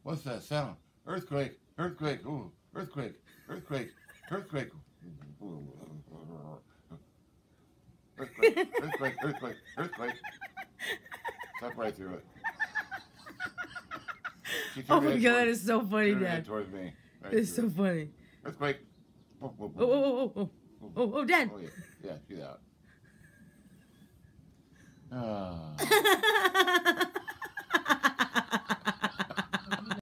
What's that sound? Earthquake, earthquake, ooh, earthquake, earthquake, earthquake. Earthquake, earthquake, earthquake, earthquake. Stuck right through it. Oh my god, that is so funny, Dad. Towards me. Right It's so funny. Earthquake. Oh, Dad. Oh, yeah, she's out.